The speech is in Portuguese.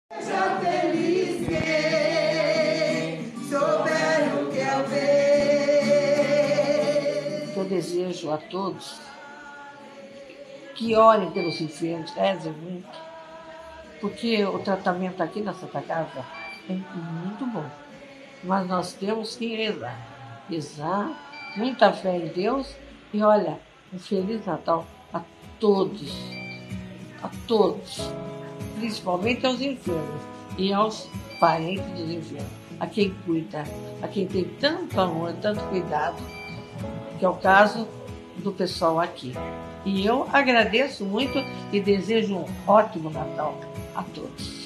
Seja feliz quem souber o que é o bem. Eu desejo a todos que orem pelos enfermos, rezem muito, porque o tratamento aqui na Santa Casa é muito bom. Mas nós temos que rezar, muita fé em Deus e olha, um Feliz Natal a todos, principalmente aos enfermos e aos parentes dos enfermos, a quem cuida, a quem tem tanto amor, tanto cuidado, que é o caso do pessoal aqui. E eu agradeço muito e desejo um ótimo Natal a todos.